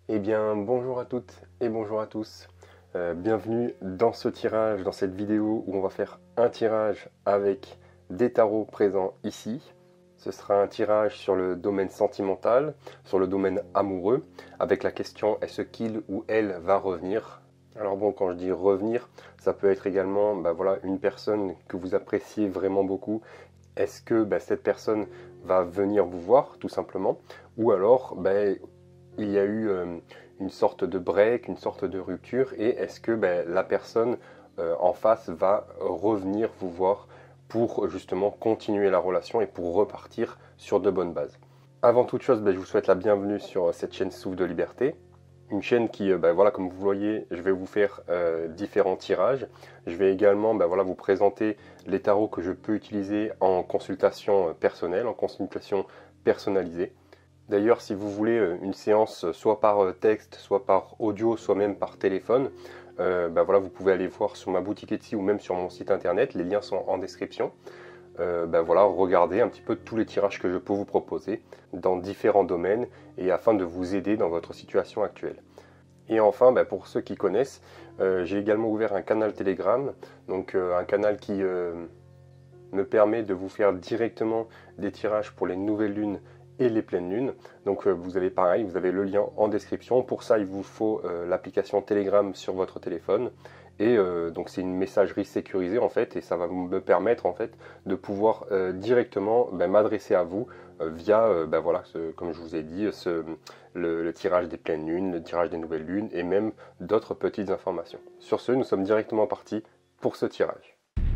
Eh bien, bonjour à toutes et bonjour à tous. Bienvenue dans ce tirage, dans cette vidéo où on va faire un tirage avec des tarots présents ici. Ce sera un tirage sur le domaine sentimental, sur le domaine amoureux, avec la question est-ce qu'il ou elle va revenir? Alors bon, quand je dis revenir, ça peut être également voilà, une personne que vous appréciez vraiment beaucoup. Est-ce que cette personne va venir vous voir, tout simplement? Ou alors, il y a eu une sorte de break, une sorte de rupture, et est-ce que la personne en face va revenir vous voir pour justement continuer la relation et pour repartir sur de bonnes bases. Avant toute chose, je vous souhaite la bienvenue sur cette chaîne Souffle de Liberté. Une chaîne qui, voilà, comme vous voyez, je vais vous faire différents tirages. Je vais également voilà, vous présenter les tarots que je peux utiliser en consultation personnelle, en consultation personnalisée. D'ailleurs, si vous voulez une séance soit par texte, soit par audio, soit même par téléphone, voilà, vous pouvez aller voir sur ma boutique Etsy ou même sur mon site internet, les liens sont en description. Voilà, regardez un petit peu tous les tirages que je peux vous proposer dans différents domaines et afin de vous aider dans votre situation actuelle. Et enfin, pour ceux qui connaissent, j'ai également ouvert un canal Telegram, donc un canal qui me permet de vous faire directement des tirages pour les nouvelles lunes et les pleines lunes. Donc vous avez pareil, vous avez le lien en description. Pour ça, il vous faut l'application Telegram sur votre téléphone. Et donc c'est une messagerie sécurisée en fait, et ça va me permettre en fait de pouvoir directement m'adresser à vous via, voilà, comme je vous ai dit, le tirage des pleines lunes, le tirage des nouvelles lunes et même d'autres petites informations. Sur ce, nous sommes directement partis pour ce tirage.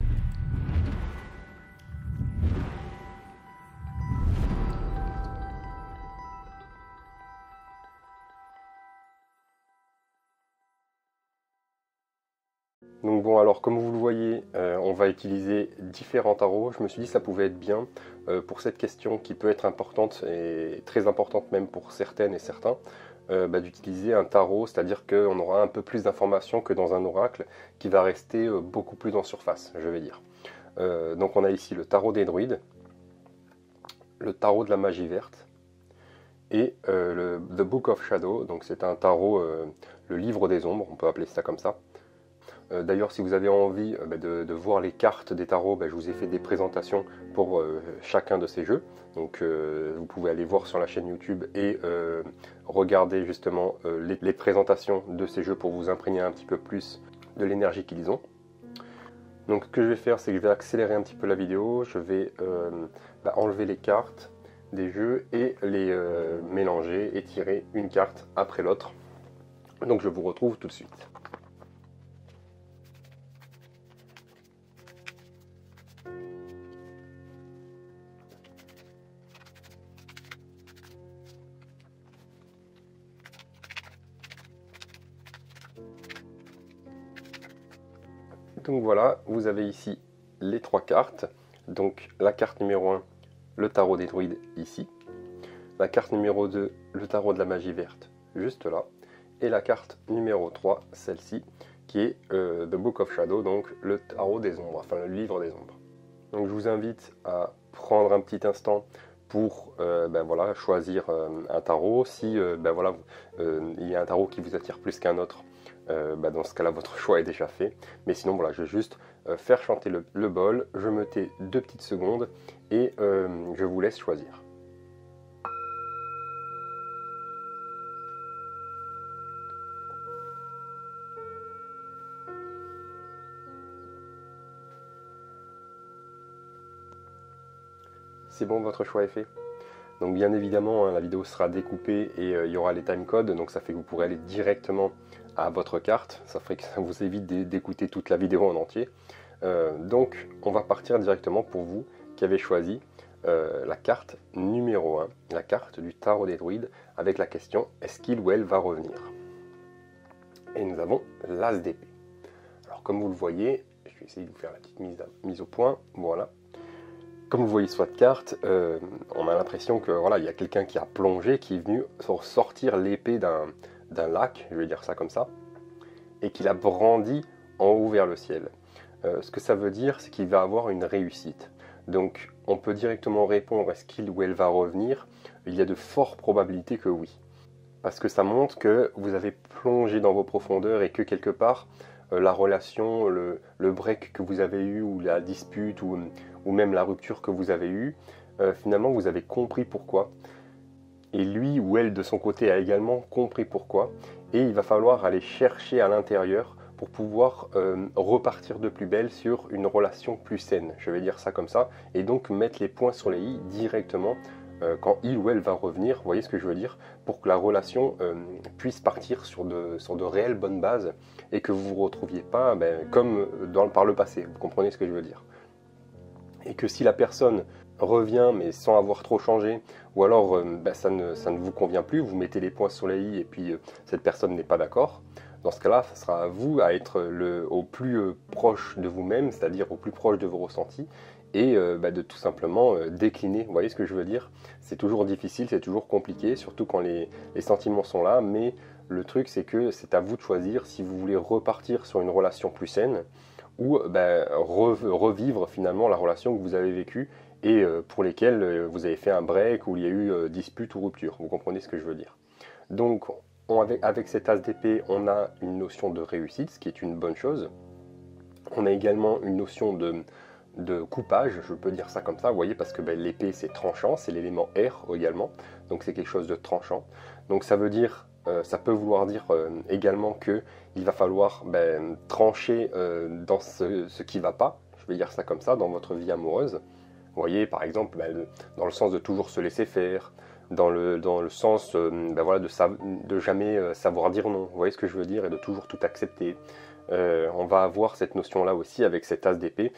Donc bon, alors comme vous le voyez, on va utiliser différents tarots. Je me suis dit que ça pouvait être bien pour cette question qui peut être importante et très importante même pour certaines et certains, d'utiliser un tarot, c'est-à-dire qu'on aura un peu plus d'informations que dans un oracle qui va rester beaucoup plus en surface, je vais dire. Donc on a ici le tarot des druides, le tarot de la magie verte et le The Book of Shadow, donc c'est un tarot, le livre des ombres, on peut appeler ça comme ça. D'ailleurs, si vous avez envie de voir les cartes des tarots, je vous ai fait des présentations pour chacun de ces jeux. Donc vous pouvez aller voir sur la chaîne YouTube et regarder justement les présentations de ces jeux pour vous imprégner un petit peu plus de l'énergie qu'ils ont. Donc ce que je vais faire, c'est que je vais accélérer un petit peu la vidéo. Je vais enlever les cartes des jeux et les mélanger et tirer une carte après l'autre. Donc je vous retrouve tout de suite. Donc voilà, vous avez ici les trois cartes. Donc la carte numéro 1, le tarot des druides ici. La carte numéro 2, le tarot de la magie verte, juste là. Et la carte numéro 3, celle-ci, qui est The Book of Shadow, donc le tarot des ombres, enfin le livre des ombres. Donc je vous invite à prendre un petit instant pour voilà, choisir un tarot. Si voilà, il y a un tarot qui vous attire plus qu'un autre, dans ce cas-là, votre choix est déjà fait. Mais sinon, voilà, je vais juste faire chanter le bol. Je me tais 2 petites secondes et je vous laisse choisir. C'est bon, votre choix est fait. Donc bien évidemment, hein, la vidéo sera découpée et il y aura les timecodes, donc ça fait que vous pourrez aller directement à votre carte. Ça ferait que ça vous évite d'écouter toute la vidéo en entier. Donc on va partir directement pour vous qui avez choisi la carte numéro 1, la carte du tarot des druides, avec la question est-ce qu'il ou elle va revenir? Et nous avons l'as d'épée. Alors comme vous le voyez, je vais essayer de vous faire la petite mise au point, voilà. Comme vous voyez sur votre carte, on a l'impression que voilà, il y a quelqu'un qui a plongé, qui est venu sortir l'épée d'un lac, je vais dire ça comme ça, et qu'il a brandi en haut vers le ciel. Ce que ça veut dire, c'est qu'il va avoir une réussite. Donc on peut directement répondre est-ce qu'il ou elle va revenir? Il y a de fortes probabilités que oui. parce que ça montre que vous avez plongé dans vos profondeurs et que quelque part, la relation, le break que vous avez eu, ou la dispute, ou même la rupture que vous avez eue, finalement vous avez compris pourquoi. Et lui ou elle de son côté a également compris pourquoi. Et il va falloir aller chercher à l'intérieur pour pouvoir repartir de plus belle sur une relation plus saine, je vais dire ça comme ça, et donc mettre les points sur les i directement quand il ou elle va revenir, vous voyez ce que je veux dire, pour que la relation puisse partir sur de réelles bonnes bases et que vous ne vous retrouviez pas comme par le passé, vous comprenez ce que je veux dire. Et que si la personne revient mais sans avoir trop changé, ou alors ça ne vous convient plus, vous mettez les points sur les i et puis cette personne n'est pas d'accord, dans ce cas-là, ça sera à vous à être au plus proche de vous-même, c'est-à-dire au plus proche de vos ressentis, et de tout simplement décliner. Vous voyez ce que je veux dire? C'est toujours difficile, c'est toujours compliqué, surtout quand les sentiments sont là, mais le truc c'est que c'est à vous de choisir si vous voulez repartir sur une relation plus saine, ou revivre finalement la relation que vous avez vécue et pour lesquelles vous avez fait un break, ou il y a eu dispute ou rupture. Vous comprenez ce que je veux dire? Donc avec cet as d'épée, on a une notion de réussite, ce qui est une bonne chose. On a également une notion de coupage, je peux dire ça comme ça, vous voyez, parce que l'épée c'est tranchant, c'est l'élément air également, donc c'est quelque chose de tranchant. Donc ça veut dire, ça peut vouloir dire également que il va falloir trancher dans ce qui ne va pas, je vais dire ça comme ça, dans votre vie amoureuse. Vous voyez, par exemple, dans le sens de toujours se laisser faire, dans le sens de jamais savoir dire non, vous voyez ce que je veux dire, et de toujours tout accepter. On va avoir cette notion-là aussi avec cet as d'épée.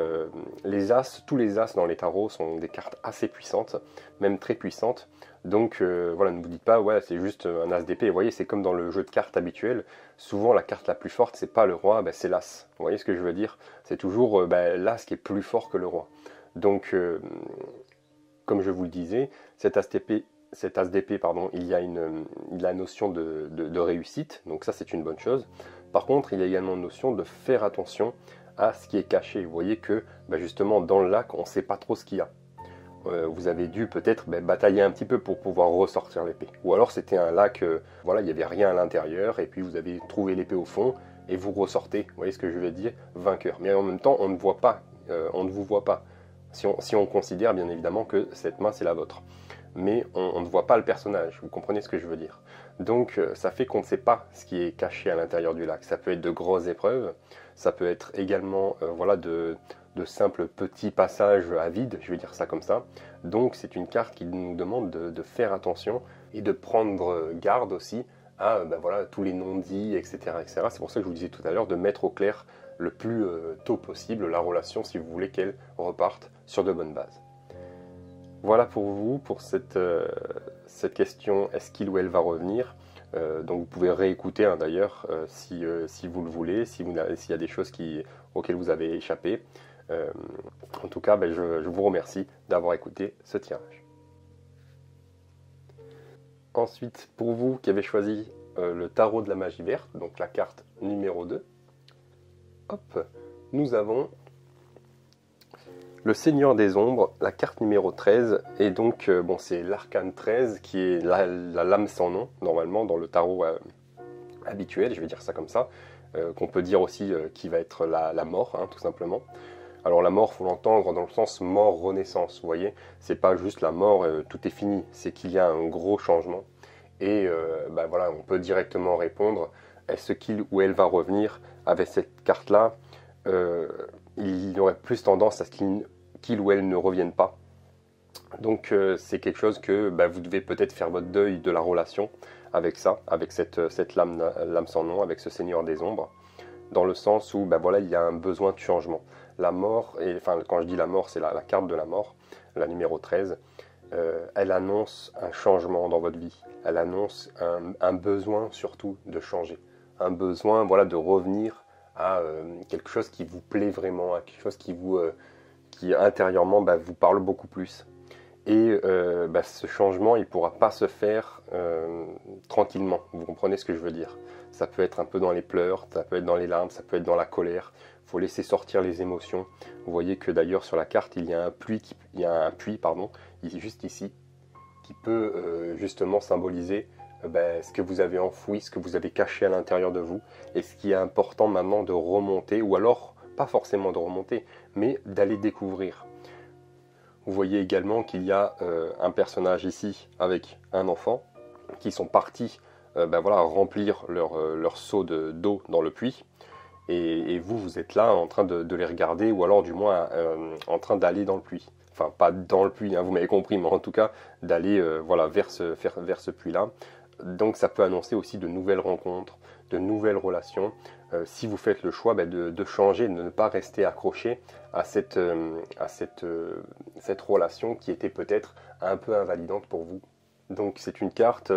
Tous les as dans les tarots sont des cartes assez puissantes, même très puissantes. Donc voilà, ne vous dites pas, ouais, c'est juste un as d'épée. Vous voyez, c'est comme dans le jeu de cartes habituel. Souvent, la carte la plus forte, c'est pas le roi, c'est l'as. Vous voyez ce que je veux dire? C'est toujours l'as qui est plus fort que le roi. Donc, comme je vous le disais, cet as d'épée, pardon, il y a la notion de réussite, donc ça c'est une bonne chose. Par contre, il y a également une notion de faire attention à ce qui est caché. Vous voyez que justement dans le lac, on ne sait pas trop ce qu'il y a. Vous avez dû peut-être batailler un petit peu pour pouvoir ressortir l'épée. Ou alors c'était un lac, voilà, il n'y avait rien à l'intérieur, et puis vous avez trouvé l'épée au fond, et vous ressortez, vous voyez ce que je veux dire, vainqueur. Mais en même temps, on ne voit pas, on ne vous voit pas. Si on considère bien évidemment que cette main c'est la vôtre. Mais on ne voit pas le personnage, vous comprenez ce que je veux dire. Donc ça fait qu'on ne sait pas ce qui est caché à l'intérieur du lac. Ça peut être de grosses épreuves, ça peut être également voilà, de simples petits passages à vide, je vais dire ça comme ça. Donc c'est une carte qui nous demande de faire attention et de prendre garde aussi à voilà, tous les non-dits, etc., etc. C'est pour ça que je vous disais tout à l'heure de mettre au clair le plus tôt possible la relation si vous voulez qu'elle reparte sur de bonnes bases. Voilà pour vous, pour cette question, est-ce qu'il ou elle va revenir? Donc vous pouvez réécouter d'ailleurs si vous le voulez, s'il y a des choses auxquelles vous avez échappé. En tout cas, je vous remercie d'avoir écouté ce tirage. Ensuite, pour vous qui avez choisi le tarot de la magie verte, donc la carte numéro 2, hop, nous avons le Seigneur des Ombres, la carte numéro 13, et donc c'est l'arcane 13 qui est la lame sans nom, normalement, dans le tarot habituel, je vais dire ça comme ça, qu'on peut dire aussi qui va être la mort, tout simplement. Alors la mort, il faut l'entendre dans le sens mort-renaissance, vous voyez, c'est pas juste la mort, tout est fini, c'est qu'il y a un gros changement, et voilà, on peut directement répondre, est-ce qu'il ou elle va revenir avec cette carte-là? Il y aurait plus tendance à ce qu'il ou elle ne revienne pas. Donc c'est quelque chose que vous devez peut-être faire votre deuil de la relation avec ça, avec cette lame sans nom, avec ce Seigneur des Ombres, dans le sens où voilà, il y a un besoin de changement. La mort, quand je dis la mort, c'est la carte de la mort, la numéro 13, elle annonce un changement dans votre vie. Elle annonce un besoin surtout de changer, un besoin voilà, de revenir à quelque chose qui vous plaît vraiment, à quelque chose qui intérieurement vous parle beaucoup plus. Et ce changement, il ne pourra pas se faire tranquillement. Vous comprenez ce que je veux dire? Ça peut être un peu dans les pleurs, ça peut être dans les larmes, ça peut être dans la colère. Il faut laisser sortir les émotions. Vous voyez que d'ailleurs sur la carte, il y a un puits, il est juste ici, qui peut justement symboliser ce que vous avez enfoui, ce que vous avez caché à l'intérieur de vous, et ce qui est important maintenant de remonter, ou alors pas forcément de remonter, mais d'aller découvrir. Vous voyez également qu'il y a un personnage ici avec un enfant qui sont partis remplir leur seau d'eau dans le puits. Et vous, vous êtes là en train de les regarder, ou alors du moins en train d'aller dans le puits. Enfin, pas dans le puits, hein, vous m'avez compris, mais en tout cas d'aller vers ce puits-là. Donc ça peut annoncer aussi de nouvelles rencontres, de nouvelles relations. Si vous faites le choix de changer, de ne pas rester accroché à cette relation qui était peut-être un peu invalidante pour vous. Donc c'est une carte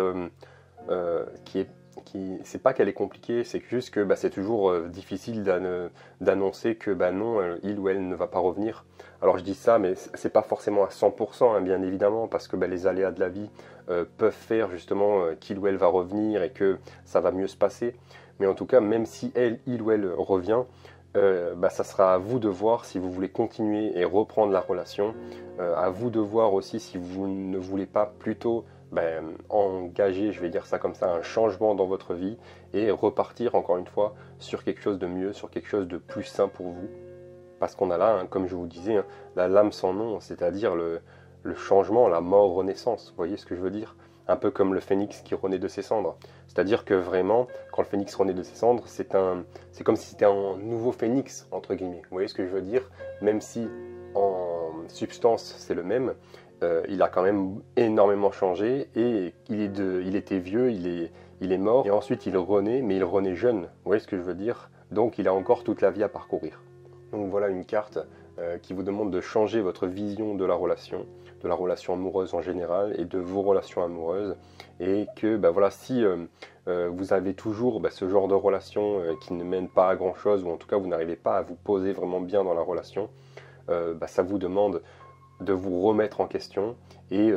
c'est pas qu'elle est compliquée, c'est juste que c'est toujours difficile d'annoncer que non, il ou elle ne va pas revenir. Alors je dis ça, mais c'est pas forcément à 100%, hein, bien évidemment, parce que les aléas de la vie peuvent faire justement qu'il ou elle va revenir et que ça va mieux se passer. Mais en tout cas, même si il ou elle revient, ça sera à vous de voir si vous voulez continuer et reprendre la relation. À vous de voir aussi si vous ne voulez pas plutôt engager, je vais dire ça comme ça, un changement dans votre vie et repartir encore une fois sur quelque chose de mieux, sur quelque chose de plus sain pour vous. Parce qu'on a là, hein, comme je vous disais, hein, la lame sans nom, c'est-à-dire le changement, la mort, renaissance. Vous voyez ce que je veux dire? Un peu comme le phénix qui renaît de ses cendres. C'est-à-dire que vraiment, quand le phénix renaît de ses cendres, c'est comme si c'était un nouveau phénix, entre guillemets. Vous voyez ce que je veux dire? Même si en substance c'est le même, il a quand même énormément changé et il était vieux, il est mort et ensuite il renaît, mais il renaît jeune. Vous voyez ce que je veux dire? Donc il a encore toute la vie à parcourir. Donc voilà une carte qui vous demande de changer votre vision de la relation amoureuse en général et de vos relations amoureuses, et que si vous avez toujours ce genre de relation qui ne mène pas à grand chose, ou en tout cas vous n'arrivez pas à vous poser vraiment bien dans la relation, ça vous demande de vous remettre en question et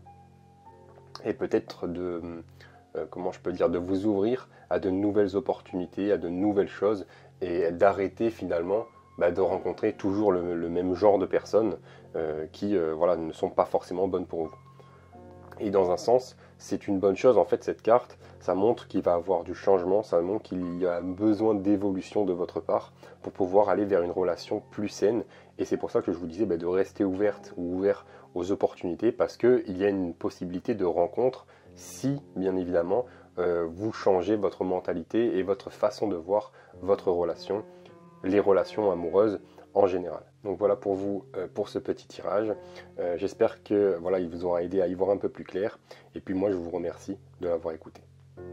peut-être de vous ouvrir à de nouvelles opportunités, à de nouvelles choses, et d'arrêter finalement de rencontrer toujours le même genre de personnes qui ne sont pas forcément bonnes pour vous. Et dans un sens, c'est une bonne chose en fait cette carte, ça montre qu'il va y avoir du changement, ça montre qu'il y a besoin d'évolution de votre part pour pouvoir aller vers une relation plus saine. Et c'est pour ça que je vous disais de rester ouverte ou ouvert aux opportunités, parce qu'il y a une possibilité de rencontre si, bien évidemment, vous changez votre mentalité et votre façon de voir votre relation, les relations amoureuses en général. Donc voilà pour vous, pour ce petit tirage. J'espère que il vous aura aidé à y voir un peu plus clair. Et puis moi, je vous remercie de l'avoir écouté.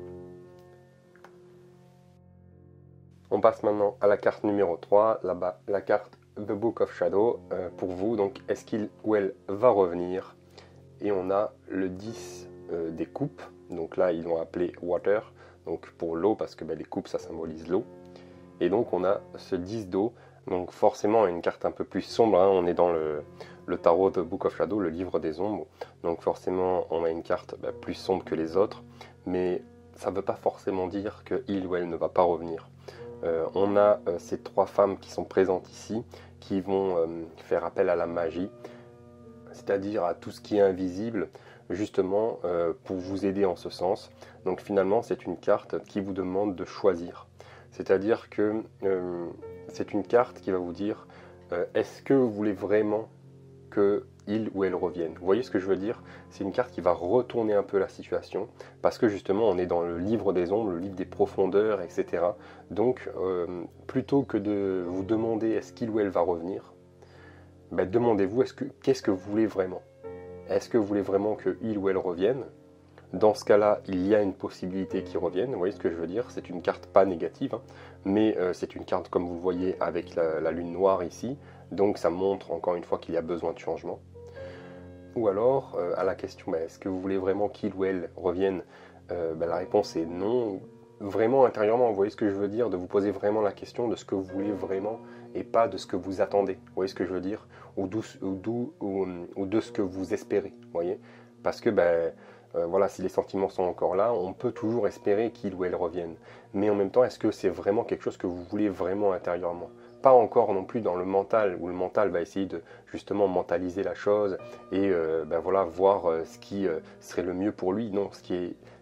On passe maintenant à la carte numéro 3, là-bas, la carte The Book of Shadow. Pour vous, donc, est-ce qu'il ou elle va revenir? Et on a le 10 des coupes. Donc là, ils l'ont appelé Water, donc pour l'eau, parce que les coupes, ça symbolise l'eau. Et donc on a ce 10 d'eau. Donc forcément une carte un peu plus sombre, hein. On est dans le tarot The Book of Shadow, le livre des ombres. Donc forcément on a une carte plus sombre que les autres, mais ça ne veut pas forcément dire qu'il ou elle ne va pas revenir. On a ces trois femmes qui sont présentes ici, qui vont faire appel à la magie, c'est-à-dire à tout ce qui est invisible, justement pour vous aider en ce sens. Donc finalement c'est une carte qui vous demande de choisir. C'est-à-dire que c'est une carte qui va vous dire est-ce que vous voulez vraiment qu'il ou elle revienne? Vous voyez ce que je veux dire? C'est une carte qui va retourner un peu la situation, parce que justement on est dans le livre des ombres, le livre des profondeurs, etc. Donc plutôt que de vous demander est-ce qu'il ou elle va revenir, demandez-vous qu'est-ce que vous voulez vraiment? Est-ce que vous voulez vraiment qu'il ou elle revienne? Dans ce cas-là, il y a une possibilité qu'ils reviennent. Vous voyez ce que je veux dire? C'est une carte pas négative, hein, mais c'est une carte, comme vous le voyez, avec la lune noire ici. Donc ça montre encore une fois qu'il y a besoin de changement. Ou alors, à la question, est-ce que vous voulez vraiment qu'il ou elle revienne? La réponse est non. Vraiment intérieurement, vous voyez ce que je veux dire? De vous poser vraiment la question de ce que vous voulez vraiment et pas de ce que vous attendez. Vous voyez ce que je veux dire? Ou de ce que vous espérez. Vous voyez? Parce que si les sentiments sont encore là, on peut toujours espérer qu'il ou elle revienne. Mais en même temps, est-ce que c'est vraiment quelque chose que vous voulez vraiment intérieurement? Pas encore non plus dans le mental, où le mental va essayer de justement mentaliser la chose et voir ce qui serait le mieux pour lui. Non, ce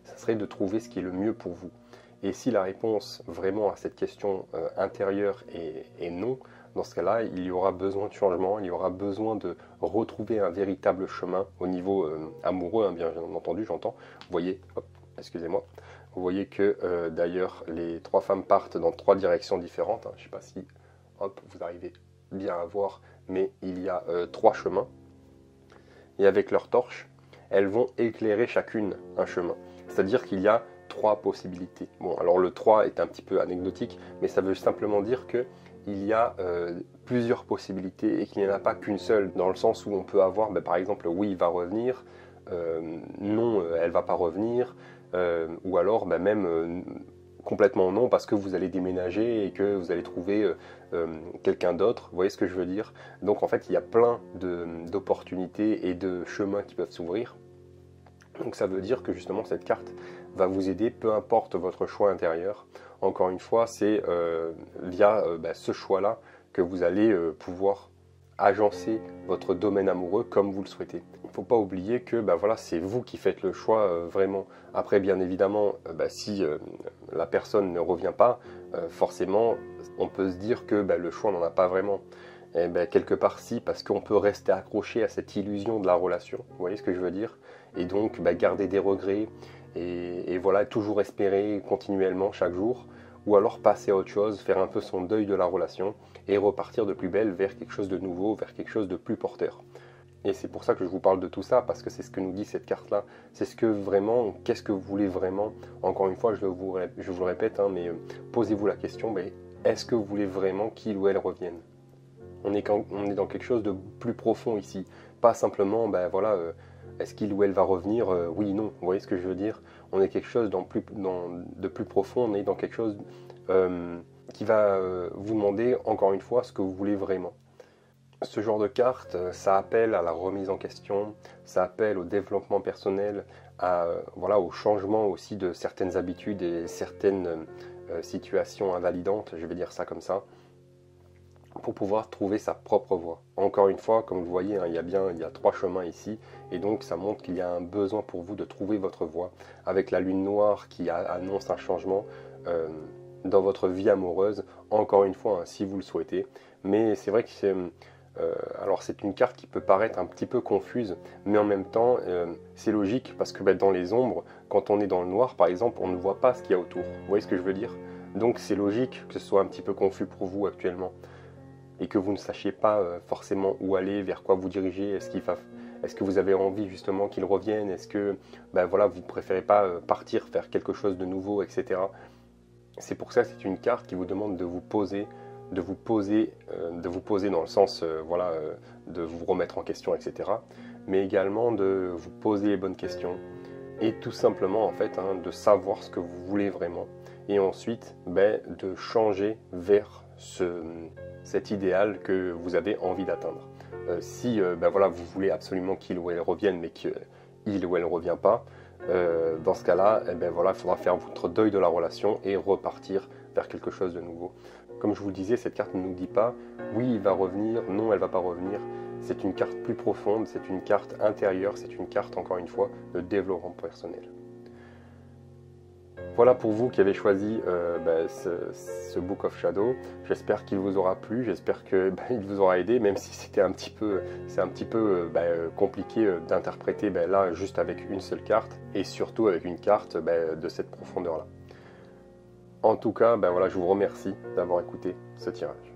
ça serait de trouver ce qui est le mieux pour vous. Et si la réponse vraiment à cette question intérieure est non, dans ce cas-là, il y aura besoin de changement, il y aura besoin de retrouver un véritable chemin au niveau amoureux, hein, bien entendu, j'entends. Vous voyez, hop, excusez-moi, vous voyez que d'ailleurs les 3 femmes partent dans 3 directions différentes. Hein. Je ne sais pas si hop, vous arrivez bien à voir, mais il y a 3 chemins. Et avec leurs torches, elles vont éclairer chacune un chemin. C'est-à-dire qu'il y a 3 possibilités. Bon, alors le 3 est un petit peu anecdotique, mais ça veut simplement dire que il y a plusieurs possibilités et qu'il n'y en a pas qu'une seule, dans le sens où on peut avoir, par exemple, oui, il va revenir, non, elle va pas revenir, ou alors même complètement non, parce que vous allez déménager et que vous allez trouver quelqu'un d'autre, vous voyez ce que je veux dire? Donc en fait, il y a plein d'opportunités et de chemins qui peuvent s'ouvrir. Donc ça veut dire que justement cette carte va vous aider, peu importe votre choix intérieur. Encore une fois, c'est via ce choix-là que vous allez pouvoir agencer votre domaine amoureux comme vous le souhaitez. Il ne faut pas oublier que voilà, c'est vous qui faites le choix vraiment. Après, bien évidemment, si la personne ne revient pas, forcément, on peut se dire que le choix n'en a pas vraiment. Et quelque part si, parce qu'on peut rester accroché à cette illusion de la relation, vous voyez ce que je veux dire? Et donc garder des regrets, et voilà, toujours espérer continuellement chaque jour, ou alors passer à autre chose, faire un peu son deuil de la relation, et repartir de plus belle vers quelque chose de nouveau, vers quelque chose de plus porteur. Et c'est pour ça que je vous parle de tout ça, parce que c'est ce que nous dit cette carte-là. C'est ce que vraiment, qu'est-ce que vous voulez vraiment? Encore une fois, je vous le répète, hein, mais posez-vous la question, est-ce que vous voulez vraiment qu'il ou elle revienne? On est dans quelque chose de plus profond ici, pas simplement, voilà, est-ce qu'il ou elle va revenir? Oui, non, vous voyez ce que je veux dire? On est quelque chose de plus profond, on est dans quelque chose qui va vous demander, encore une fois, ce que vous voulez vraiment. Ce genre de carte, ça appelle à la remise en question, ça appelle au développement personnel, voilà, au changement aussi de certaines habitudes et certaines situations invalidantes, je vais dire ça comme ça, pour pouvoir trouver sa propre voie. Encore une fois, comme vous voyez, hein, il y a 3 chemins ici, et donc ça montre qu'il y a un besoin pour vous de trouver votre voie, avec la lune noire qui annonce un changement dans votre vie amoureuse, encore une fois, hein, si vous le souhaitez. Mais c'est vrai que alors c'est une carte qui peut paraître un petit peu confuse, mais en même temps, c'est logique, parce que dans les ombres, quand on est dans le noir, par exemple, on ne voit pas ce qu'il y a autour. Vous voyez ce que je veux dire? Donc c'est logique que ce soit un petit peu confus pour vous actuellement, et que vous ne sachiez pas forcément où aller, vers quoi vous diriger. Est-ce que vous avez envie justement qu'il revienne? Est-ce que voilà, vous préférez pas partir, faire quelque chose de nouveau, etc. C'est pour ça que c'est une carte qui vous demande de vous poser dans le sens voilà, de vous remettre en question, etc. Mais également de vous poser les bonnes questions, et tout simplement en fait hein, de savoir ce que vous voulez vraiment, et ensuite de changer vers cet idéal que vous avez envie d'atteindre. Si voilà, vous voulez absolument qu'il ou elle revienne, mais qu'il ou elle ne revient pas, dans ce cas-là, voilà, il faudra faire votre deuil de la relation et repartir vers quelque chose de nouveau. Comme je vous le disais, cette carte ne nous dit pas oui, il va revenir, non, elle ne va pas revenir. C'est une carte plus profonde, c'est une carte intérieure, c'est une carte, encore une fois, de développement personnel. Voilà pour vous qui avez choisi ce Book of Shadow. J'espère qu'il vous aura plu, j'espère qu'il vous aura aidé, même si c'est un petit peu compliqué d'interpréter là juste avec une seule carte, et surtout avec une carte de cette profondeur-là. En tout cas, voilà, je vous remercie d'avoir écouté ce tirage.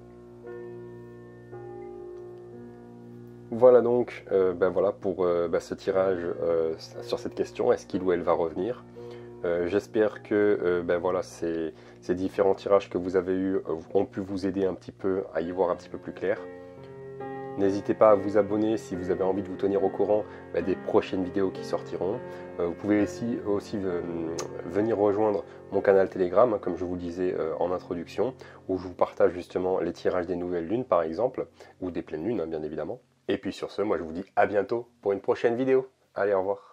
Voilà donc voilà pour ce tirage sur cette question, est-ce qu'il ou elle va revenir? J'espère que voilà, ces différents tirages que vous avez eus ont pu vous aider un petit peu à y voir un petit peu plus clair. N'hésitez pas à vous abonner si vous avez envie de vous tenir au courant des prochaines vidéos qui sortiront. Vous pouvez aussi venir rejoindre mon canal Telegram, comme je vous le disais en introduction, où je vous partage justement les tirages des nouvelles lunes par exemple, ou des pleines lunes bien évidemment. Et puis sur ce, moi je vous dis à bientôt pour une prochaine vidéo. Allez, au revoir.